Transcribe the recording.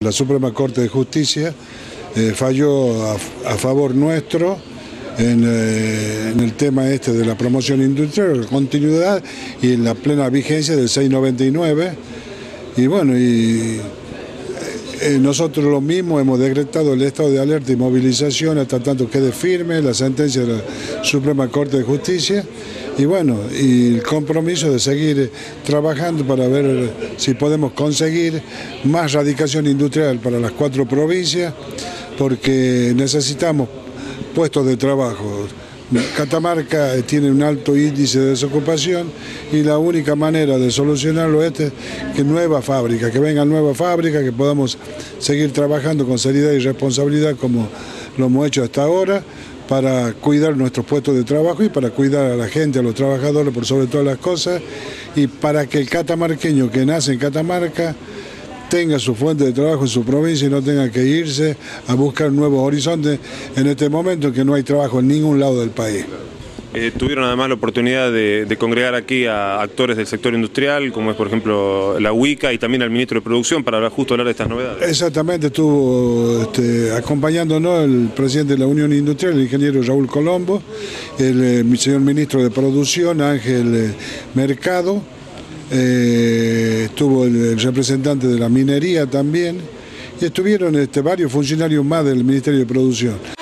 La Suprema Corte de Justicia falló a favor nuestro en el tema este de la promoción industrial, la continuidad y la plena vigencia del 699. Y bueno, nosotros lo mismo hemos decretado el estado de alerta y movilización hasta tanto quede firme la sentencia de la Suprema Corte de Justicia. Y bueno, y el compromiso de seguir trabajando para ver si podemos conseguir más radicación industrial para las 4 provincias, porque necesitamos puestos de trabajo. Catamarca tiene un alto índice de desocupación y la única manera de solucionarlo es que nueva fábrica, que vengan nuevas fábricas, que podamos seguir trabajando con seriedad y responsabilidad como lo hemos hecho hasta ahora, para cuidar nuestros puestos de trabajo y para cuidar a la gente, a los trabajadores por sobre todas las cosas, y para que el catamarqueño que nace en Catamarca tenga su fuente de trabajo en su provincia y no tenga que irse a buscar nuevos horizontes en este momento en que no hay trabajo en ningún lado del país. Tuvieron además la oportunidad de congregar aquí a actores del sector industrial, como es por ejemplo la UICA y también al ministro de Producción, para justo hablar de estas novedades. Exactamente, estuvo acompañándonos el presidente de la Unión Industrial, el ingeniero Raúl Colombo, el señor ministro de Producción, Ángel Mercado, estuvo el representante de la minería también, y estuvieron varios funcionarios más del Ministerio de Producción.